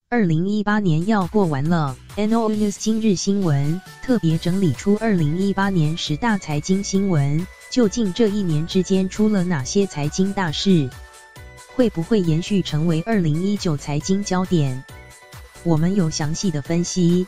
2018年要过完了 ，NO News 今日新闻特别整理出2018年10大财经新闻，究竟这一年之间出了哪些财经大事？会不会延续成为2019财经焦点？我们有详细的分析。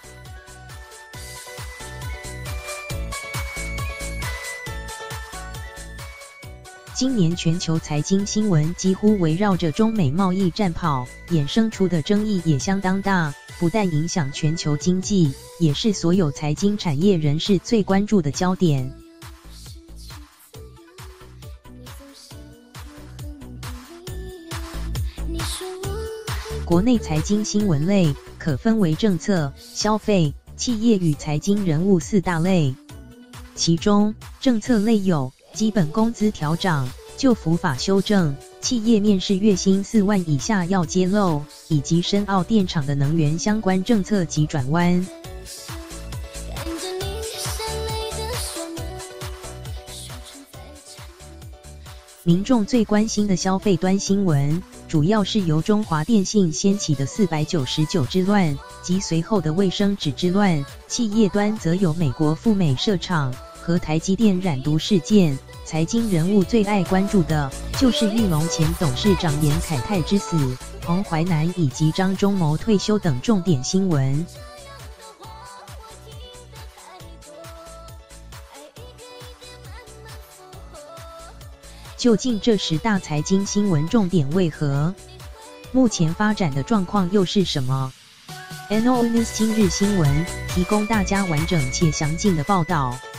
今年全球财经新闻几乎围绕着中美贸易战跑，衍生出的争议也相当大，不但影响全球经济，也是所有财经产业人士最关注的焦点。国内财经新闻类可分为政策、消费、企业与财经人物4大类，其中政策类有基本工资调涨、就服法修正、企业面试月薪4万以下要揭露，以及深澳电厂的能源相关政策及转弯。民众最关心的消费端新闻，主要是由中华电信掀起的499之乱及随后的卫生纸之乱，企业端则有美国赴美设厂和台积电染毒事件。财经人物最爱关注的就是裕隆前董事长严凯泰之死、彭淮南以及张忠谋退休等重点新闻。究竟这10大财经新闻重点为何？目前发展的状况又是什么？ NO News 今日新闻提供大家完整且详尽的报道。